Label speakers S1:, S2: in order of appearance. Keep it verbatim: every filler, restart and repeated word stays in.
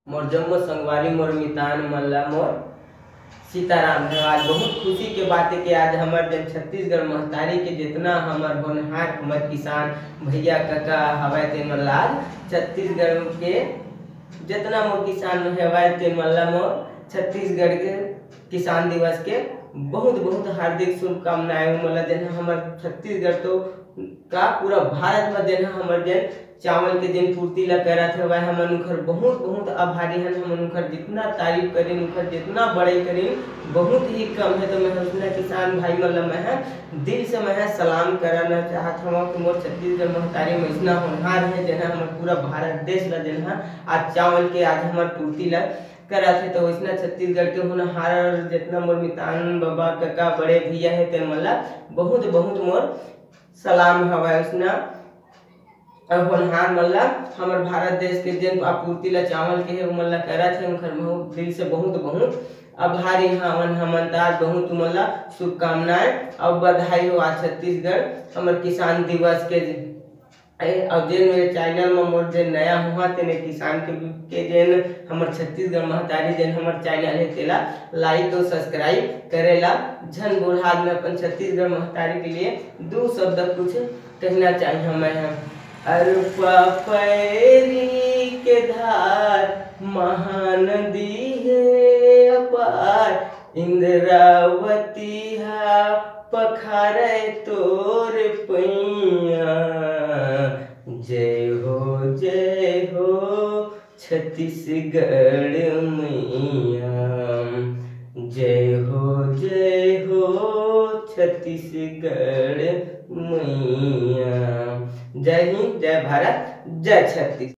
S1: मोर जम्मो संगवारी मोर मितान मल्ला मोर सीताराम है। आज बहुत खुशी के बात है कि आज हमारे जन छत्तीसगढ़ महतारी के जितना हमार होनहार हमार किसान भैया काका हवाए ते मल्ला आज छत्तीसगढ़ के जितना मोर किसान हवाए ते मल्ला मोर छत्तीसगढ़ के किसान दिवस के बहुत बहुत हार्दिक शुभकामनाएं। मला जन हमार छत्तीसगढ़ तो का पूरा भारत में जन हमार जन चावल के दिन पूर्ति ला करत है वह हमन उखर बहुत बहुत आभारी हन। हमन उखर जितना तारीफ करें उखर जितना बड़े करें बहुत ही कम है। तो मैं उसने किसान भाई मतलब मैं दिल से मैं सलाम कराना चाहत हूँ कि मोर छत्तीसगढ़ महतारी में इतना होनहार है जना हमार पूरा भारत देश ला जना आज चावल के आज हमार पूर्ति ला करत है। तो इसना छत्तीसगढ़ के होनहार जितना मोर मितान बाबा काका बड़े भैया है तेन मला बहुत बहुत मोर सलाम हवा। उसना होनहार मल्ला हमार भारत देश के जन आपूर्ति ला चावल के है मल्ला करत है उनकर बहुत दिल से बहुत बहुत आभारी हमन हमन तार बहुत मल्ला शुभकामनाएं और बधाई हो आज छत्तीसगढ़ हमार किसान दिवस के। और जेन मेरे चैनल में मोर जेन नया हुआ तेने किसान के के जेन हमार छत्तीसगढ़ महतारी जेन हमार चैनल है तेला लाइक और सब्सक्राइब करेला झन बोल। हाथ में अपन छत्तीसगढ़ महतारी के लिए दो शब्द कुछ कहना चाहिए हमें। अरपा पैरी के धार महानदी है अपार इंद्रावती हा पखारे तोर पैया। जय हो जय हो छत्तीसगढ़ मैया। जय हो जय हो छत्तीसगढ़ मैया। जय हिंद जय भारत जय छत्तीसगढ़।